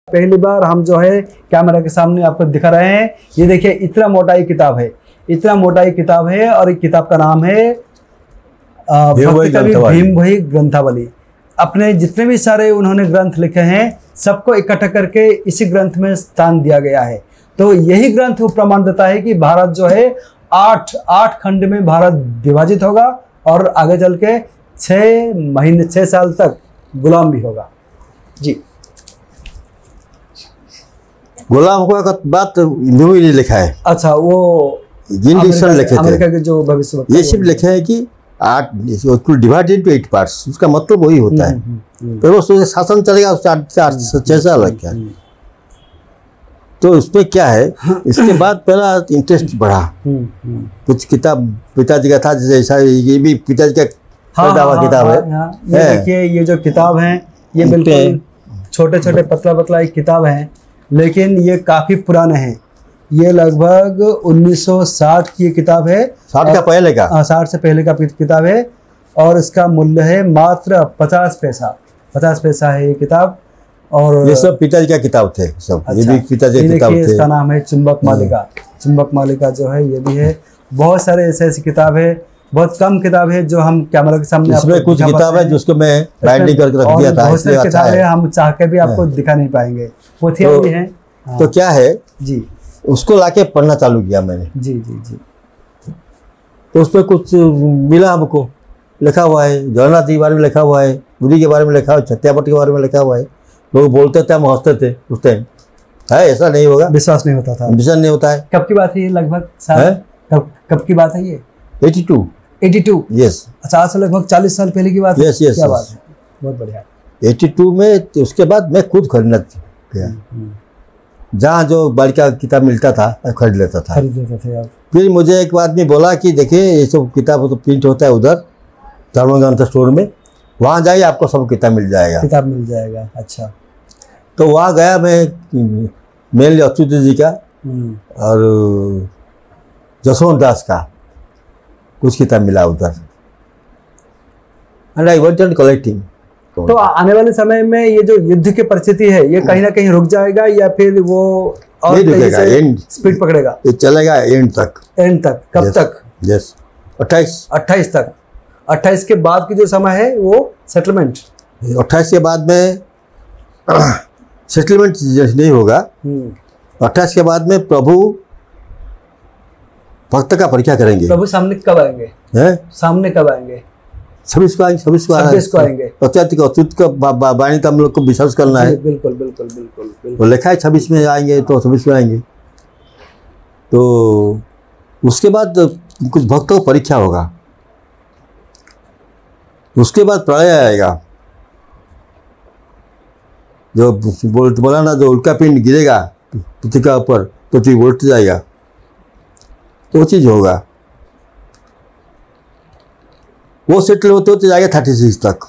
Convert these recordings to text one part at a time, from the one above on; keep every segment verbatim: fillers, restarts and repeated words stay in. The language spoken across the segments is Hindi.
पहली बार हम जो है कैमरा के सामने आपको दिखा रहे हैं। ये देखिए इतना मोटाई किताब है, इतना मोटाई किताब है और इस किताब का नाम है भक्त कवि भीम भोई ग्रंथावली। अपने जितने भी सारे उन्होंने ग्रंथ लिखे हैं सबको इकट्ठा करके इसी ग्रंथ में स्थान दिया गया है। तो यही ग्रंथ प्रमाण देता है कि भारत जो है आठ आठ खंड में भारत विभाजित होगा और आगे चल के छः महीने छः साल तक गुलाम भी होगा। जी, गुलाम हुआ का बात न्यू ही लिखा है। अच्छा, वो जिन डिक्शन लिखे थे अमेरिका के जो भविष्य ये सिर्फ लिखे हैं कि आठ डिवाइड इनटू एट पार्ट्स, उसका मतलब वही होता है। फिर वो सोचे शासन चलेगा चार चार छः साल लग गया। तो उसमें क्या है, इसके बाद पहला इंटरेस्ट बढ़ा। कुछ किताब पिताजी का था, जैसा ये भी पिताजी का पैदा हुआ किताब है। ये देखिए ये जो किताब है ये बिल्कुल छोटे छोटे पतला पतला एक किताब है, लेकिन ये काफ़ी पुराने हैं। ये लगभग उन्नीस सौ साठ की किताब है। साठ का पहले का हाँ, साठ से पहले का किताब है और इसका मूल्य है मात्र पचास पैसा। पचास पैसा है ये किताब। और ये सब पिताजी का किताब थे सब। अच्छा, ये भी पिताजी की किताब थे। इसका नाम है चुंबक मालिका। चुंबक मालिका जो है ये भी है। बहुत सारे ऐसे ऐसी किताब है, बहुत कम किताब है जो हम कैमरा के सामने। इसमें कुछ किताब है जिसको मैं बाइंडिंग करके रख दिया था, इसलिए अच्छा है। हम चाह के भी आपको दिखा नहीं पाएंगे, पोथियां भी हैं। तो क्या है जी, उसको लाके पढ़ना चालू किया मैंने। जी जी जी। तो उसमें कुछ मिला हमको, लिखा हुआ है जगन्नाथ जी के बारे में लिखा हुआ है, बुरी के बारे में लिखा हुआ है, छत्यापट के बारे में लिखा हुआ है। लोग बोलते थे, हम हंसते थे उस टाइम। है ऐसा नहीं होगा, विश्वास नहीं होता था। विश्वास नहीं होता है। कब की बात है ये? लगभग साल कब कब की बात है ये? Eighty two eighty two yes. अच्छा, आज से लगभग चालीस साल पहले की बात है। Yes yes. क्या बात है, बहुत बढ़िया। एटी टू में उसके बाद मैं खुद खरीदना गया, जहाँ जो बाल का किताब मिलता था खरीद लेता था। खरीद लेते थे आप? फिर मुझे एक आदमी बोला कि देखिए ये सब किताब तो प्रिंट होता है उधर धर्म ग्रंथ स्टोर में, वहाँ जाइए आपको सब किताब मिल जाएगा। किताब मिल जाएगा। अच्छा, तो वहाँ गया मैं, मेनली अच्युत जी का और जसवंत दास का कुछ किताब मिला उधर, and I want and collecting. तो आने वाले समय में ये जो युद्ध की परिस्थिति है ये कहीं ना कहीं रुक जाएगा या फिर वो और रुकेगा, एंड स्पीड पकड़ेगा? ये चलेगा एंड तक। एंड तक? कब तक? यस, अट्ठाईस अट्ठाईस तक। अट्ठाईस के बाद की जो समय है वो सेटलमेंट। अट्ठाईस के बाद में सेटलमेंट नहीं होगा। अट्ठाईस के बाद में प्रभु भक्त का परीक्षा करेंगे। प्रभु सामने कब आएंगे? हैं? सामने कब आएंगे? छब्बीस को आएंगे। छब्बीस को छब्बीस को आएंगे। अत्याधिक अत्युत का वाणी का हम लोग को विश्वास करना है। बिल्कुल बिल्कुल बिल्कुल बिल्कुल। तो लिखा है छब्बीस में आएंगे, तो छब्बीस में आएंगे। तो उसके बाद कुछ भक्तों को परीक्षा होगा, उसके बाद प्रलय आएगा। जो बोल बोला ना, जो उल्का पिंड गिरेगा पृथ्वी का ऊपर, पृथ्वी उलट जाएगा, तो वो चीज़ होगा। वो सेटल होते होते जाएगा थर्टी सिक्स तक।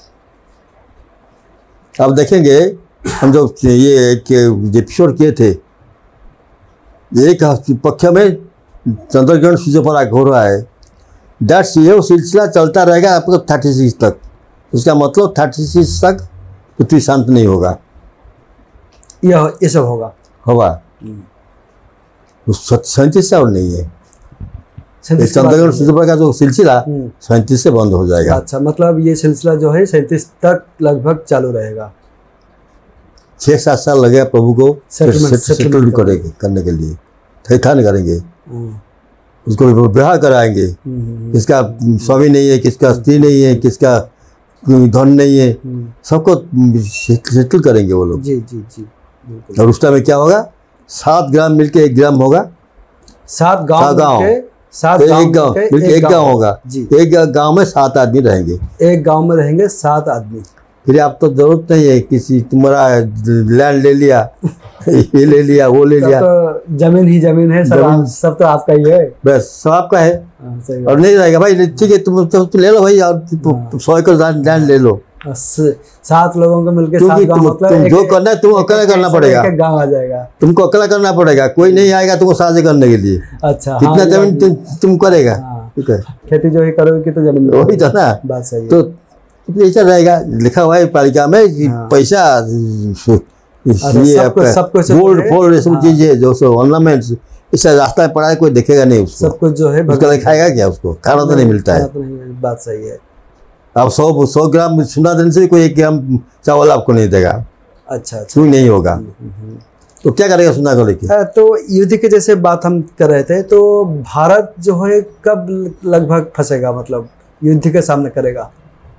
अब देखेंगे हम जो ये एक एपिसोड किए थे, एक पक्ष में चंद्रग्रहण सूर्य पर आग हो रहा है, दैट्स ये सिलसिला चलता रहेगा आपको थर्टी सिक्स तक। उसका मतलब थर्टी सिक्स तक पृथ्वी शांत नहीं होगा। यह ये सब होगा होगा सैंतीस से और नहीं है। चंद्रग्रहण सूर्य पर का जो सिलसिला सैंतीस से बंद हो जाएगा। अच्छा, मतलब ये सिलसिला जो है सैंतीस तक लगभग चालू रहेगा। छः सात साल लगेगा प्रभु को सेटल करेंगे करने के लिए, ठैठान करेंगे उसको, विवाह कराएंगे। किसका स्वामी नहीं है, किसका स्त्री नहीं है, किसका धन नहीं है, सबको सेटल करेंगे वो लोग। जी जी जी। और उस टाइम में क्या होगा, सात ग्राम मिलके एक ग्राम होगा। सात गांव गाँव सात एक गांव मिलके एक गांव होगा। एक गांव में सात आदमी रहेंगे। एक गांव में रहेंगे सात आदमी। फिर आप तो जरूरत नहीं है किसी, तुम्हारा लैंड ले लिया, ये ले लिया, वो ले लिया, तो जमीन ही जमीन है, सब सब तो आपका ही है, बस सब आपका है। आ, और नहीं रहेगा भाई, ठीक है तुम तो ले लो भाई, और सौ एकड़ लैंड ले लो। सात लोगों को मिलकर तुम, तुम जो करना है तुम अकेला करना पड़ेगा। गाँव आ जाएगा, तुमको अकेला करना पड़ेगा, कोई नहीं आएगा तुमको साझे करने के लिए। अच्छा, कितना जमीन तुम तुम करेगा? ठीक है, खेती जो है करोगे तो जमीन वही था ना, बात सही है। तो ऐसा रहेगा। लिखा हुआ है पालिका में कि पैसा इसलिए सब आपका कुछ- सब कुछ जो गोल्ड है, फोल्ड ये सब हाँ। चीजें जो सब ऑर्नामेंट्स, इससे रास्ता में पड़ा है कोई देखेगा नहीं उसको, सब कुछ जो है उसका भगवान- दिखाएगा क्या, उसको खाना तो नहीं मिलता है। खाना तो नहीं है, बात सही है। अब सौ सौ ग्राम सोना देने से कोई एक ग्राम चावल आपको नहीं देगा, अच्छा अच्छा। क्यों नहीं होगा, तो क्या करेगा सोना को लेके। अ, तो युद्ध की जैसे बात हम कर रहे थे, तो भारत जो है कब लगभग फंसेगा, मतलब युद्ध के सामने करेगा?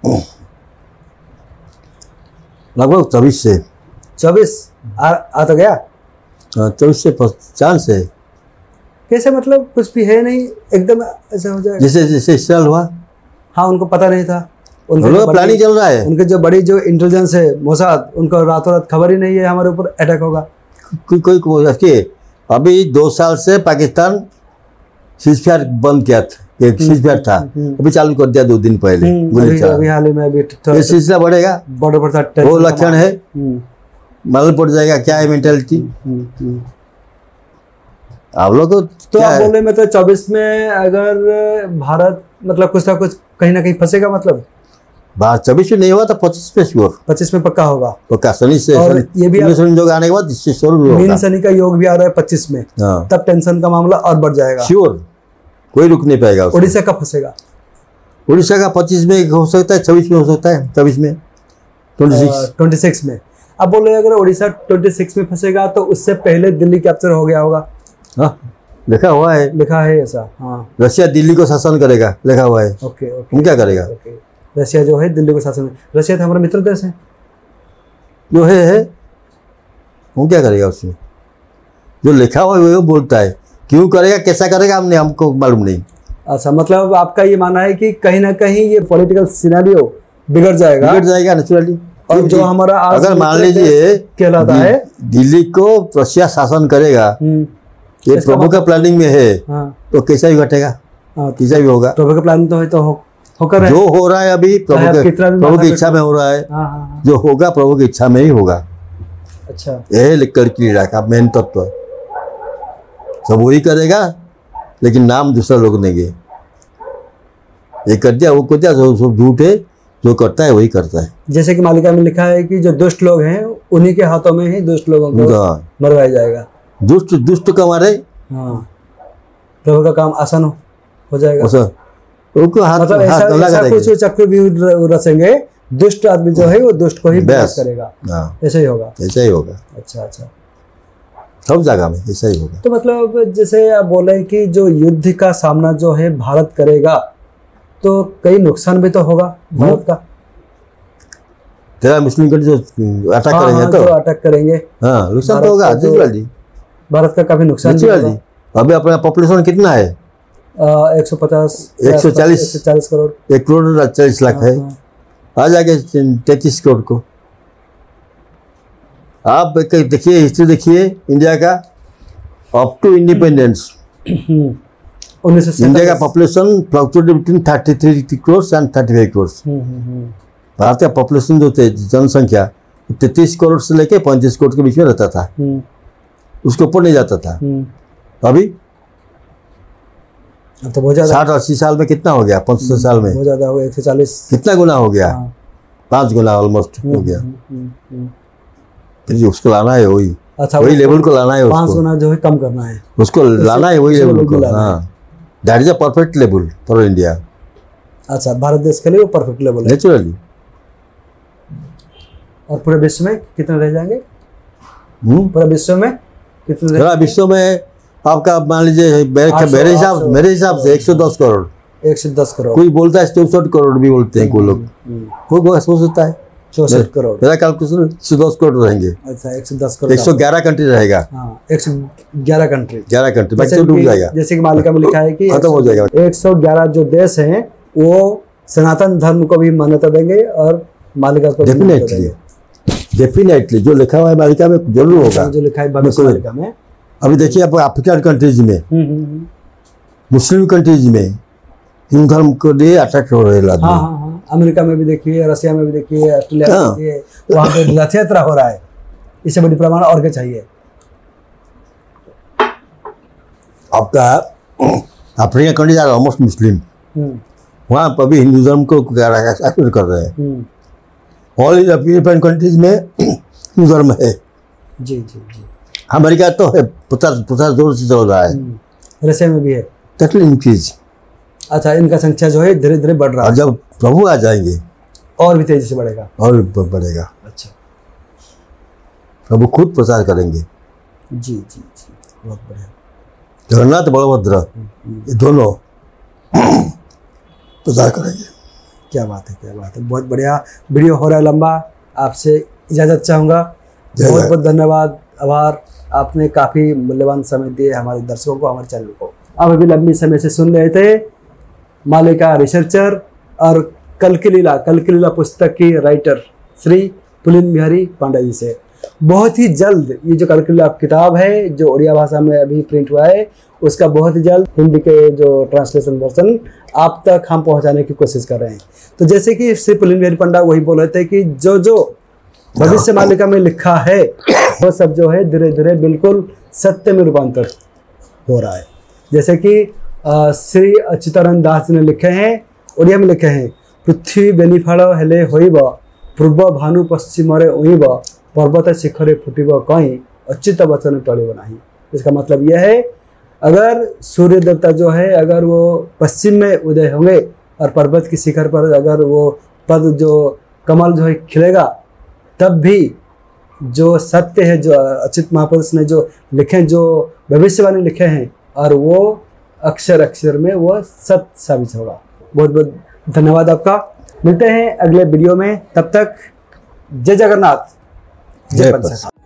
लगभग चौबीस से चौबीस आ, आ तो गया। चौबीस से चांस है, कैसे, मतलब कुछ भी है नहीं, एकदम ऐसा हो जाएगा। जैसे जैसे इसराइल हुआ, हाँ, उनको पता नहीं था, उनके हम जो लोग बड़ी- प्लानिंग चल रहा है। उनके जो बड़ी जो इंटेलिजेंस है मोसाद, उनको रातों रात खबर ही नहीं है हमारे ऊपर अटैक होगा। कोई कोई कोई देखिए, अभी दो साल से पाकिस्तान सीजफायर बंद किया था, एक सीजफायर था, अभी चालू कर दिया दो दिन पहले हम्म, गोली अभी चला। अभी हाल ही में अभी ये सिलसिला बढ़ेगा, बॉर्डर पर था वो tension का लक्षण मामला। है, हम्म, मालूम पड़ जाएगा क्या है मेंटेलिटी। हम्म, हम्म। आप लोग को तो क्या आप है? बोल रहे मतलब चौबीस में अगर भारत मतलब कुछ ना कुछ कहीं ना कहीं फंसेगा, मतलब बात चौबीस में नहीं हुआ तो पच्चीस में श्योर पच्चीस में पक्का होगा। पक्का। शनि से और शनि- ये भी आप- शनि योग आने के बाद इससे श्योर भी मीन होगा। शनि का योग भी आ रहा है पच्चीस में, हाँ तब टेंशन का मामला और बढ़ जाएगा। श्योर, कोई रुक नहीं पाएगा उसको। उड़ीसा कब फंसेगा? उड़ीसा का पच्चीस में हो सकता है, छब्बीस में हो सकता है, चौबीस में, ट्वेंटी सिक्स। ट्वेंटी सिक्स में। अब बोल रहे हैं अगर उड़ीसा ट्वेंटी सिक्स में फंसेगा तो उससे पहले दिल्ली कैप्चर हो गया होगा, हाँ लिखा हुआ है, लिखा है ऐसा। हाँ, रशिया दिल्ली को शासन करेगा, लिखा हुआ है। Okay okay. हम क्या करेगा, ओके, रशिया जो है दिल्ली को शासन में, रशिया तो हमारा मित्र देश है। जो है है हम क्या करेगा उसमें, जो लिखा हुआ है वो बोलता है, क्यों करेगा कैसा करेगा हमने हमको मालूम नहीं। अच्छा, मतलब आपका ये मानना है कि कहीं ना कहीं ये पॉलिटिकल सिनेरियो बिगड़ जाएगा, बिगड़ जाएगा नेचुरली। और जो हमारा आज अगर मान मित्र लीजिए देश कहलाता दि- है, दिल्ली को रशिया शासन करेगा, हम्म, ये इसका प्रभु का प्लानिंग में है, हाँ तो कैसा भी घटेगा, हाँ, कैसा भी होगा। प्रभु का प्लान तो है, तो हो, होकर है। जो हो रहा है अभी चाहे आप प्रभु के कितना भी प्रभु माथा की पे- इच्छा में हो रहा है, हाँ हाँ हाँ, जो होगा प्रभु की इच्छा में ही होगा। अच्छा। यह लिखकर की का मेन तत्व, सब वही करेगा, लेकिन नाम दूसरा लोग देंगे। ये कर दिया वो कर दिया, सब सब झूठ है, जो करता है वही करता है। जैसे कि मालिका में लिखा है कि जो दुष्ट लोग हैं उन्हीं के हाथों में ही दुष्ट लोगों को हाँ, मरवाया जाएगा। दुष्ट दुष्ट का मारे हाँ, प्रभु का काम आसान हो, हो जाएगा। उसे- उनको हाथ मतलब हाथ ऐसा गला ऐसा करेंगे। कुछ चक्रव्यूह रचेंगे, दुष्ट आदमी जो है वो दुष्ट को ही विनाश बस। करेगा, हाँ ऐसे ही होगा। ऐसा ही होगा, अच्छा अच्छा। सब जगह में ऐसा ही होगा। तो मतलब जैसे आप बोले कि जो युद्ध का सामना जो है भारत करेगा, तो कई नुकसान भी तो होगा भारत का। तेरा मुस्लिम कंट्री जो अटैक हाँ, करेंगे हाँ, तो जो अटैक करेंगे हाँ नुकसान भारत तो होगा का जो- नेचुरली। भारत का काफी नुकसान भी नेचुरली होगा। अभी अपना पॉपुलेशन कितना है, एक सौ पचास एक सौ चालीस एक सौ चालीस करोड़ एक करोड़ चालीस लाख है, हाँ, आ जाएगा तैतीस करोड़ को। आप एक- देखिए हिस्ट्री देखिए इंडिया का, अप टू इंडिपेंडेंस हम्म, उन्नीस सौ इंडिया का सैंतालीस। Population fluctuated between thirty three crore and thirty five crore. Hmm, hmm, hmm, Bharat का पॉपुलेशन जो थे जनसंख्या तैतीस करोड़ से लेके पैंतीस करोड़ के बीच में रहता था, हम्म, उसके ऊपर नहीं जाता था। हम्म। अभी अब तो बहुत ज्यादा साठ अस्सी साल में कितना हो गया, पचहत्तर साल में बहुत ज्यादा हो गया, एक सौ चालीस। कितना गुना हो गया, हाँ, पांच गुना ऑलमोस्ट हो गया। हम्म, हम्म, हम्म। फिर उसको लाना है वही अच्छा, वही वो लेवल को लाना है पाँच उसको गुना जो है कम करना है। उसको लाना है वही उसी लेवल level को। को लाना है। हाँ that is a perfect level for India अच्छा, भारत देश के लिए वो परफेक्ट लेवल है। नेचुरली। और पूरे विश्व में कितने रह जाएंगे? हम्म पूरे विश्व में कितने रह- पूरा विश्व में आपका मान लीजिए मेरे आठ सौ, मेरे आठ हिसाब सौ मेरे हिसाब से एक सौ दस करोड़, एक सौ दस करोड़ कोई बोलता है चौसठ करोड़ भी बोलते हैं कोई लोग, कोई कोई हो सकता है। चौसठ करोड़ मेरा कैलकुलेशन एक सौ दस करोड़ रहेंगे, अच्छा, एक सौ दस करोड़ एक सौ ग्यारह कंट्री रहेगा, हाँ, एक सौ ग्यारह कंट्री। ग्यारह कंट्री बाकी जैसे सब डूब कि जाएगा, जैसे कि मालिका में लिखा है कि खत्म हो जाएगा। एक सौ ग्यारह जो देश हैं वो सनातन धर्म को भी मान्यता देंगे और मालिका को भी मान्यता डेफिनेटली देंगे। डेफिनेटली जो लिखा हुआ है मालिका में जरूर होगा। जो लिखा है भविष्य बिल्कुल। मालिका में। अभी देखिए आप अफ्रीकन कंट्रीज में, हम्म, हम्म, हम्म। मुस्लिम कंट्रीज में हिंदू धर्म के लिए अटैक हो रहे हैं आदमी। हाँ हाँ हाँ, अमेरिका में भी देखिए, रशिया में भी देखिए, ऑस्ट्रेलिया में हाँ। देखिए, वहाँ पे रथ यात्रा हो रहा है। इससे बड़ी प्रमाण और क्या चाहिए? आपका African countries are almost Muslim, hmm, वहाँ पर भी हिंदू धर्म को एक्सेप्ट कर रहे हैं। हम्म, ऑल यूरोपियन कंट्रीज में हिंदू धर्म है, जी जी जी। अमेरिका तो है पचास पचास दूर से चल रहा है, रशिया में भी है। Total increase. अच्छा, इनका संख्या जो है धीरे धीरे बढ़ रहा और है, जब प्रभु आ जाएंगे और भी तेजी से बढ़ेगा। और ब- बढ़ेगा। अच्छा, प्रभु खुद प्रचार करेंगे। जी जी जी, बहुत बढ़िया। जगन्नाथ बलभद्र ये दोनों प्रचार करेंगे। क्या बात है, क्या बात है, बहुत बढ़िया। वीडियो हो रहा है लंबा, आपसे इजाज़त चाहूँगा। जय बहुत जय। बहुत धन्यवाद, आभार। आपने काफ़ी मूल्यवान समय दिए हमारे दर्शकों को, हमारे चैनल को। आप अभी लंबी समय से सुन रहे थे मालिका रिसर्चर और कल की लीला कल की लीला पुस्तक की राइटर श्री पुलिन बिहारी पांडा जी से। बहुत ही जल्द ये जो कल की लीला किताब है, जो उड़िया भाषा में अभी प्रिंट हुआ है, उसका बहुत ही जल्द हिंदी के जो ट्रांसलेशन वर्जन आप तक हम पहुंचाने की कोशिश कर रहे हैं। तो जैसे कि श्री पुलिन बिहारी पंडा वही बोल रहे थे कि जो जो भविष्य मालिका में लिखा है वो सब जो है धीरे धीरे बिल्कुल सत्य में रूपांतर हो रहा है। जैसे कि अ, श्री अच्युतानंद दास जी ने लिखे हैं, उड़िया में लिखे हैं, पृथ्वी बेनिफाड़ हेले होइब पूर्व भानु पश्चिमरे उइब पर्वत शिखरे फुटिब कहीं अच्युत वचन टलिब नहीं। इसका मतलब यह है, अगर सूर्य देवता जो है अगर वो पश्चिम में उदय होंगे और पर्वत की शिखर पर अगर वो पद जो कमल जो है खिलेगा, तब भी जो सत्य है, जो अच्युत महापुरुष ने जो लिखे, जो भविष्यवाणी लिखे हैं, और वो अक्षर अक्षर में वो सत्य साबित होगा। बहुत बहुत धन्यवाद आपका। मिलते हैं अगले वीडियो में, तब तक जय जगन्नाथ, जय जय पंचनाथ।